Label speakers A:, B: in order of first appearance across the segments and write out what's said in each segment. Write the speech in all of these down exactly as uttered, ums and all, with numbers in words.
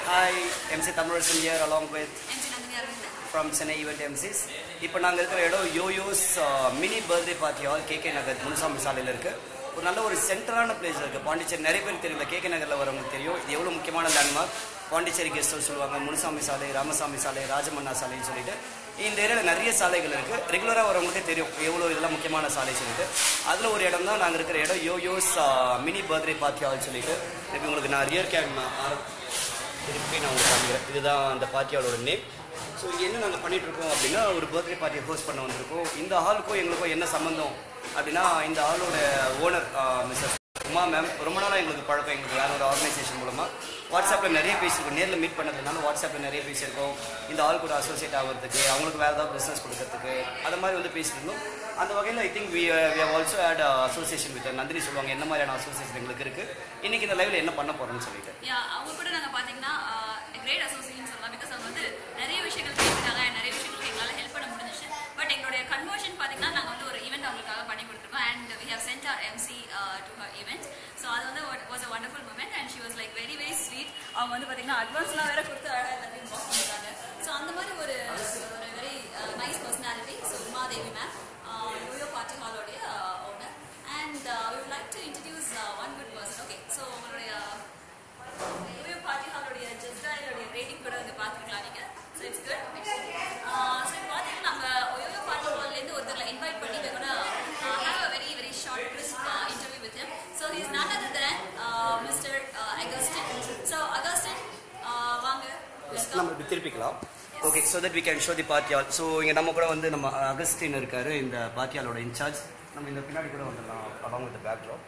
A: Hi, M C Thamizharasan here along with
B: Emcee Aravindan
A: from Chennai Event Emcees. இப்போ நாங்க இருக்கிற இடம் YOYO's mini birthday party hall K K Nagar Munusamy சாலையில இருக்கு. ஒரு நல்ல ஒரு சென்டரான பிளேஸ்ல இருக்கு. பாண்டிச்சேரி நிறைய பேருக்கு தெரியும். இந்த K K Nagarல வரவங்களுக்கு தெரியும். இது எவ்வளவு முக்கியமான லேண்ட்மார்க். பாண்டிச்சேரி கெஸ்ட் ஹவுஸ் சொல்லுவாங்க. முனுசாமி சாலை, ராமசாமி சாலை, ராஜமன்னா சாலைன்னு சொல்லிட்டு இந்த ஏரியால நிறைய சாலைகள் இருக்கு. ரெகுலரா வரவங்களுக்கே தெரியும் எவ்வளவு இதெல்லாம் முக்கியமான சாலை சொல்லிட்டு. அதுல ஒரு இடம் தான் நாங்க இருக்கிற இடம் YOYO's mini birthday party hall சொல்லிட்டு. இப்போ உங்களுக்கு நான் ரியர் கேம் திருப்பி நான் உங்களுக்கு காமிக்கிறேன். இதுதான் அந்த பார்ட்டியாலோட நேம். ஸோ இங்கே என்ன நாங்கள் பண்ணிகிட்ருக்கோம் அப்படின்னா ஒரு பர்த்டே பார்ட்டியை ஹோஸ்ட் பண்ண வந்திருக்கோம். இந்த ஹாலுக்கும் எங்களுக்கும் என்ன சம்மந்தம் அப்படின்னா இந்த ஹாலோட ஓனர் மிஸ்ஸஸ் உமா மேம் ரொம்ப நாளாக எங்களுக்கு பழக்கம். எங்களுக்கு யாரோட ஆர்கனைசேஷன் மூலமாக வாட்ஸ்அப்பில் நிறைய பேசியிருக்கோம். நேரில் மீட் பண்ணதுனால வாட்ஸ்அப்பில் நிறைய பேசியிருக்கோம். இந்த ஆள் கூட அசோசியேட் ஆகிறதுக்கு, அவங்களுக்கு வேறு ஏதாவது பிஸ்னஸ் கொடுக்கறதுக்கு அது மாதிரி வந்து பேசியிருந்தோம். அந்த வகையில் I think we we have also had association with Nandini சொல்லுவாங்க என்ன மாதிரியான அசோசியேஷன் எங்களுக்கு இருக்குது, இன்றைக்கி இந்த லைவில் என்ன பண்ண போகிறோம்னு சொல்லிட்டு.
B: அவங்க கூட நாங்கள் பார்த்தீங்கன்னா கிரேட் அசோசியேஷன் சொல்லலாம். பிகாஸ் அவங்க வந்து நிறைய விஷயங்கள் கேட்குறாங்க, நிறைய விஷயங்களுக்கு எங்களால் ஹெல்ப் பண்ண முடிஞ்சிச்சு. பட் எங்களுடைய கன்வர்ஷன் பார்த்தீங்கன்னா நாங்கள் வந்து ஒரு ஈவெண்ட் அவங்களுக்காக பண்ணி கொடுத்துருக்கோம். And we have sent our MC to her event. So அது வந்து was a wonderful moment. And she was like very very sweet. அவங்க வந்து பார்த்தீங்கன்னா அட்வான்ஸ்லாம் வேற கொடுத்து அழகாக எல்லாத்தையும் பாஸ் பண்ணிருக்காங்க. ஸோ அந்த மாதிரி ஒரு ஒரு very nice personality. So Uma Devi ma'am, YOYO party ஹாலோடைய owner. And we would like to introduce one good person. Okay, so உங்களுடைய YOYO பார்ட்டி ஹாலோடைய ஜஸ்டாயோடைய ரேட்டிங் கூட வந்து பார்த்துக்கலாம் நீங்கள். So it's good. ஸோ இப்போ பார்த்தீங்கன்னா நம்ம YOYO பார்ட்டி ஹால்லேருந்து ஒருத்தர்களை இன்வைட் பண்ணி we're gonna uh, have a very very short crisp uh, interview with him. So he is none other than uh, Mister Uh, Augustine. So Augustine, uh, வாங்க.
A: நம்ம இப்படி திருப்பிக்கலாம். Okay, so that we can show the party hall. So இங்கே நம்ம கூட வந்து நம்ம Augustine இருக்காரு, இந்த பார்ட்டி ஹாலோட இன்சார்ஜ். நம்ம இந்த பின்னாடி கூட வந்துடலாம் அலாங் வித் பேக்ரவுண்ட்.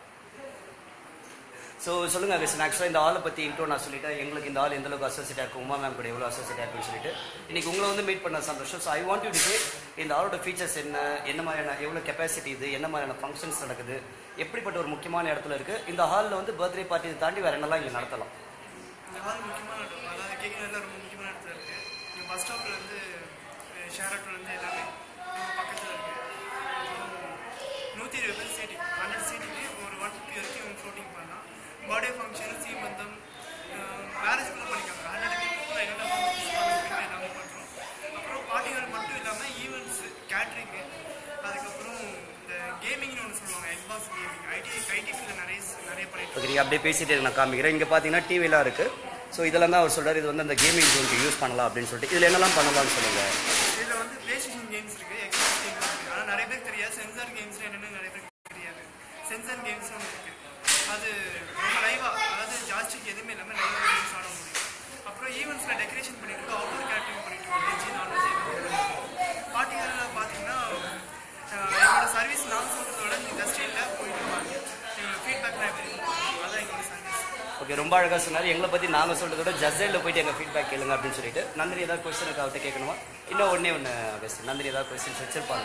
A: ஸோ சொல்லுங்கள் அகஸ்டின், ஆக்சுவலாக இந்த ஆளை பற்றி இன்ட்ரோ நான் சொல்லிட்டேன். எங்களுக்கு இந்த ஆள் எந்த அளவுக்கு அசோசியேட் இருக்கும், உமா மேம் கூட எவ்வளோ அசோசியேட் இருக்குன்னு சொல்லிட்டு இன்றைக்கி உங்களை வந்து மீட் பண்ண சந்தோஷம். So I want you to say இந்த ஆளோட ஃபீச்சர்ஸ் என்ன, என்ன மாதிரியான எவ்வளோ கெப்பாசிட்டி இது, என்ன மாதிரியான ஃபங்க்ஷன்ஸ் நடக்குது, எப்படிப்பட்ட ஒரு முக்கியமான இடத்துல இருக்குது இந்த ஹாலில் வந்து பர்த்டே பார்ட்டி தாண்டி வேறு என்னெல்லாம் இங்கே நடத்தலாம்.
C: இந்த ஹால் முக்கியமான இடம், அதாவது கேட்கலாம் ரொம்ப முக்கியமான இடத்துல இருக்குது. இந்த பஸ் ஸ்டாப்லேருந்து ஷேரட்லேருந்து எல்லாமே ரொம்ப பக்கத்தில் இருக்குது. நூற்றி இருபது பேர் சீட்டிங், ஹண்ட்ரட் சீட்டிங்கு ஒரு ஒன் ஃபிஃப்டி வரைக்கும் ஃப்ளோட்டிங் பண்ணலாம். பர்த்டே ஃபங்க்ஷன், சீமந்தம், மேரேஜ் கூட பண்ணிக்காங்க. ஹண்ட்ரட் பீப்புள் எல்லாம் எல்லாமே பண்ணுறோம். அப்புறம் பார்ட்டிகள் மட்டும் இல்லாமல் ஈவெண்ட்ஸு, கேட்ரிங்கு, அதுக்கப்புறம் இந்த கேமிங்னு ஒன்று சொல்லுவாங்க, எக்பாஸ் கேமிங், ஐடி ஐடி ஃபீல்டில் நிறைய நிறைய பண்ணிட்டு
A: ஓகே, நீங்கள் அப்படியே பேசிட்டு நான் காமிக்கிறேன். இங்கே பார்த்தீங்கன்னா டிவிலாம் இருக்குது. ஸோ இதெல்லாம் தான் அவர் சொல்கிறார், இது வந்து அந்த கேமிங் ஜோனுக்கு யூஸ் பண்ணலாம் அப்படின்னு சொல்லிட்டு. இதில் என்னெல்லாம் பண்ணலாம்னு சொல்லுங்கள்.
C: இதில் வந்து பிளே ஸ்டேஷன் கேம்ஸ் இருக்குது, எக்ஸ்பாஸ் கேம்ஸ் இருக்குது. ஆனால் நிறைய பேருக்கு தெரியாது சென்சார் கேம்ஸ் என்னென்னு நிறைய பேருக்கு தெரியாது. சென்சார் கேம்ஸ் ஒன்று இருக்குது, அது ரொம்ப லைவாக, அதாவது ஜாஸ்திக்கு எதுவுமே இல்லாமல் லைவாக கேம்ஸ் ஆட முடியும். அப்புறம் ஈவெண்ட்ஸில் டெக்கரேஷன் பண்ணிட்டு அவுட்டோர் கேட்டரிங் பண்ணிட்டு வெஜ்ஜு நான்வெஜ். பார்ட்டிகளில் பார்த்தீங்கன்னா எங்களோட சர்வீஸ் நான் சொல்கிறதோட இண்டஸ்ட்ரியில் போயிட்டு வாங்க, எங்களோட ஃபீட்பேக்லாம் எப்படி இருக்கும், அதான் எங்களோட சர்வீஸ். ஓகே,
A: ரொம்ப அழகாக சொன்னார். எங்களை பற்றி நாங்கள் சொல்கிறதோட ஜஸ்டைலில் போயிட்டு எங்கள் ஃபீட்பேக் கேளுங்க அப்படின்னு சொல்லிட்டு. நந்தினி ஏதாவது கொஸ்டினுக்கு அவர்கிட்ட கேட்கணுமா? இன்னும் ஒன்றே ஒன்று அகஸ்டின், நந்தினி ஏதாவது கொஸ்டின்ஸ் வச்சுருப்பாங்க.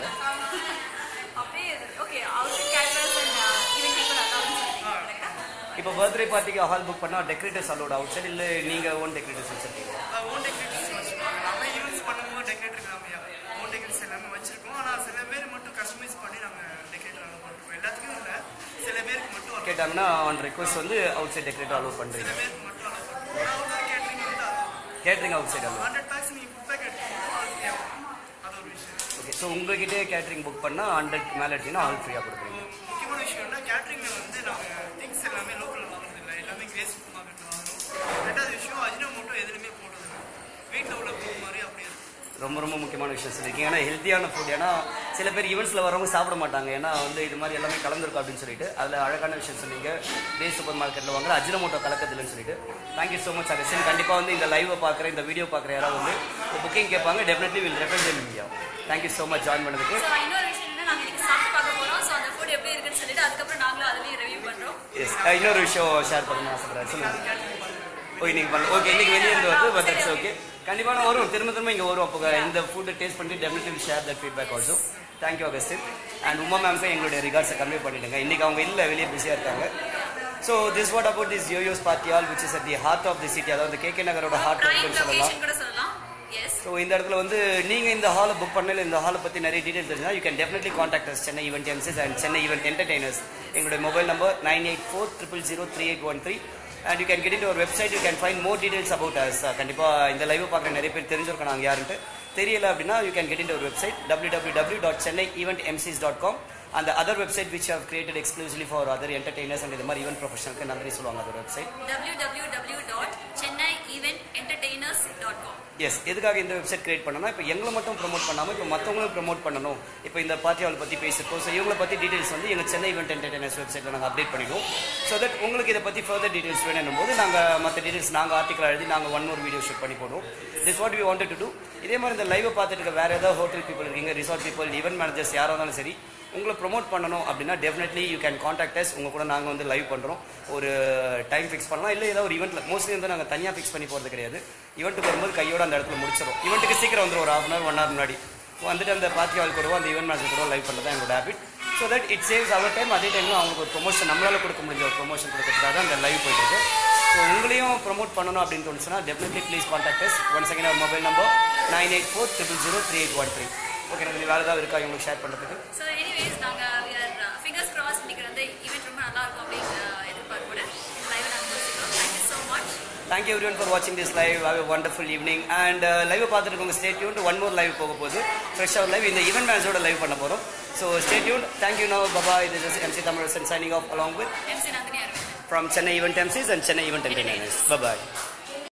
A: இப்போ பர்த்டே பார்ட்டிக்கு ஹால் புக் பண்ணால் டெக்கரேட்டர்ஸ் அலோட் அவுட் சைடு, இல்லை நீங்கள் ஓன் டெக்கரேட்டர்ஸ் வச்சுருக்கீங்க?
C: ஓன் டெக்கரேட்டர்ஸ் வச்சுருக்கோம். நம்ம ஈவெண்ட்ஸ் பண்ணும்போது டெக்கரேட்டர் நம்ம ஓன் டெக்கரேட்டர்ஸ் எல்லாமே வச்சுருக்கோம். ஆனால் சில பேர் மட்டும் கஸ்டமைஸ் பண்ணி நாங்கள் டெக்கரேட்டர் அலோவ் பண்ணுறோம். எல்லாத்துக்கும் இல்லை, சில பேருக்கு மட்டும்
A: கேட்டாங்கன்னா ஆன் ரிக்வஸ்ட் வந்து அவுட் சைட் டெக்கரேட்டர் அலோவ் பண்ணுறீங்க.
C: சில பேருக்கு மட்டும் அலோவ் பண்ணுறோம். கேட்டரிங் வந்து
A: catering outside allow.
C: Hundred packs நீங்கள் ஃபுட் பேக் எடுத்துக்கணும், அது ஒரு விஷயம்.
A: ஓகே, ஸோ உங்ககிட்டே கேட்டரிங் புக் பண்ணால் ஹண்ட்ரட் மேலே எடுத்தீங்கன்னா ஆல் ஃப்ரீயாக கொடுக்குறீங்க.
C: முக்கியமான விஷயம்னா கேட்டரிங்கில் வந்து நாங்கள் திங்ஸ் எல்லாமே லோக்கலில் வாங்குறது இல்லை, எல்லாமே கிரேஸ் சூப்பர் மார்க்கெட் வாங்குறோம். ரெண்டாவது விஷயம் அஜினோமோட்டோ எதுலையுமே போடுறது வீட்டில் உள்ள ஃபுட் மாதிரி அப்படியே இருக்கும்.
A: ரொம்ப ரொம்ப முக்கியமான விஷயம் சொல்லியிருக்கீங்க. ஏன்னா ஹெல்த்தியான ஃபுட். ஏன்னா சில பேர் ஈவெண்ட்ஸில் வரவங்க சாப்பிட மாட்டாங்க, ஏன்னா வந்து இது மாதிரி எல்லாமே கலந்துருக்கும் அப்படின்னு சொல்லிட்டு. அதில் அழகான விஷயம் சொன்னீங்க, டே சூப்பர் மார்க்கெட்டில் வாங்குற அஜினோமோட்டோ கலக்கதில்லைன்னு சொல்லிட்டு. Thank you so much Augustine. கண்டிப்பாக வந்து இந்த லைவை பார்க்குற, இந்த வீடியோ பார்க்குற யாராவது வந்து புக்கிங் கேட்பாங்க, definitely will represent India. Thank you so much join பண்ணதுக்கு.
B: இன்னொரு விஷயம் என்ன, நாங்கள் இன்னைக்கு சாப்பிட்டு பார்க்க போகிறோம். ஸோ அந்த ஃபுட் எப்படி இருக்குன்னு சொல்லிட்டு அதுக்கப்புறம் நாங்களும் அதுலேயும் ரிவ்யூ பண்ணுறோம்.
A: எஸ், இன்னொரு விஷயம் ஷேர் பண்ணணும்னு ஆசைப்படுறேன், சொல்லுங்கள். ஓ, இன்னைக்கு பண்ண ஓகே, இன்னைக்கு வெளியே இருந்து வருது, பட் இட்ஸ் ஓகே. கண்டிப்பாக வரும், திரும்ப திரும்ப இங்கே வரும். அப்போ இந்த ஃபுட்டை டேஸ்ட் பண்ணிட்டு definitely share that feedback also. Thank you Augustine. And Uma மேம்க்கு எங்களுடைய ரிகார்ட்ஸை கன்வே பண்ணிவிடுங்க. இன்றைக்கி அவங்க இல்லை, வெளியே பிஸியாக இருக்காங்க. So this what about this YOYO's party hall which is at the heart of the city, அதாவது கே கே நகரோட ஹார்ட் இருக்குன்னு சொல்லலாம். ஸோ இந்த இடத்துல வந்து நீங்கள் இந்த ஹாலை புக் பண்ணல, இந்த ஹாலை பற்றி நிறைய டீட்டெயில் தெரிஞ்சுன்னா you can definitely contact us Chennai event MCs and Chennai event entertainers. எங்களுடைய mobile number nine eight four triple zero three eight one three and you can get into our website. You can find more details about us. கண்டிப்பாக இந்த live பார்க்குற நிறைய பேர் தெரிஞ்சிருக்கோம் நாங்கள் யாருன்ட்டு. தெரியல அப்படின்னா you can get into our website w w w dot chennai event emcees dot com and the other website which I have created exclusively for other entertainers and இந்த மாதிரி event professionals Nandhini சொல்லுவாங்க அதோட website
B: w w w dot chennai event entertainers dot com.
A: Yes எதுக்காக இந்த website create பண்ணனா இப்போ எங்களை மட்டும் ப்ரோமோட் பண்ணாமல் இப்போ மற்றவங்களும் ப்ரோமோட் பண்ணணும். இப்போ இந்த பார்ட்டி ஹால் பற்றி பேசியிருக்கோம். ஸோ இவங்களை பற்றி டீடைல்ஸ் வந்து எங்கள் சென்னை ஈவெண்ட் என்டர்டெய்னர்ஸ் வெப்சைட்டில் நாங்கள் அப்டேட் பண்ணிடுவோம். ஸோ தட் உங்களுக்கு இதை பற்றி ஃபர்தர் டீடைல்ஸ் வேணும் போது நாங்கள் மற்ற டீடைல்ஸ் நாங்கள் ஆர்டிக்கல் எழுதி நாங்கள் ஒன் மோர் வீடியோ ஷூட் பண்ணி போடுவோம். This what we wanted to do. இதே மாதிரி இந்த லைவை பார்த்துட்டு இருக்க வேறு ஏதாவது ஹோட்டல் பீப்புள் இருக்கீங்க, ரிசார்ட் பீப்புள், ஈவெண்ட் மேனேஜர்ஸ் யாராக இருந்தாலும் சரி, உங்களை ப்ரொமோட் பண்ணணும் அப்படின்னா definitely you can contact us. உங்கள் கூட நாங்கள் வந்து லைவ் பண்ணுறோம். ஒரு டைம் ஃபிக்ஸ் பண்ணலாம், இல்லை ஏதாவது ஒரு ஈவெண்ட்டில் மோஸ்ட்லி வந்து நாங்கள் தனியாக ஃபிக்ஸ் பண்ணி போகிறது கிடையாது. ஈவெண்ட்டுக்கு வரும்போது கையோட அந்த இடத்துல முடிச்சிடும். ஈவெண்ட்டுக்கு சீக்கிரம் வந்துடும், ஒரு half an hour one hour முன்னாடி வந்துட்டு அந்த பார்ட்டி ஹால் கூடவோ அந்த ஈவெண்ட் மேனேஜர் கூட லைவ் பண்ணுறது தான் எங்களோட habit. So that it saves our time. அதே டைமில் அவங்களுக்கு ஒரு ப்ரொமோஷன் நம்மளால் கொடுக்க முடிஞ்ச ஒரு ப்ரொமோஷன் கொடுக்கறதுக்காக தான் அந்த லைவ் போயிட்டு. ஸோ உங்களையும் ப்ரொமோட் பண்ணணும் அப்படின்னு தோணுச்சுன்னா definitely please contact us. One second our mobile number nine eight four triple zero three eight one three. Okay, எனக்கு வேறு ஏதாவது இருக்கா இவங்களுக்கு ஷேர் பண்ணுறதுக்கு?
B: ஸோ எனிவேஸ் நாங்கள் ஃபிங்கர்ஸ் கிராஸ் இன்னைக்கு வந்து ஈவெண்ட் ரொம்ப நல்லா இருக்கும் அப்படின்னு எதிர்பார்ப்போட இந்த லைவை நாங்கள் முடிச்சுக்கிறோம். Thank you so much.
A: Thank you everyone for watching this live. Have a wonderful evening. And uh, live பார்த்துட்டு stay tuned. One more live போக போகுது. Fresh hour live இந்த event manager live பண்ண போறோம். So stay tuned. Thank you now. Bye bye. This is Emcee Thamizharasan signing off along with
B: Emcee Nandhini Aravindan
A: from Chennai Event Emcees and Chennai Event Entertainers. Bye bye.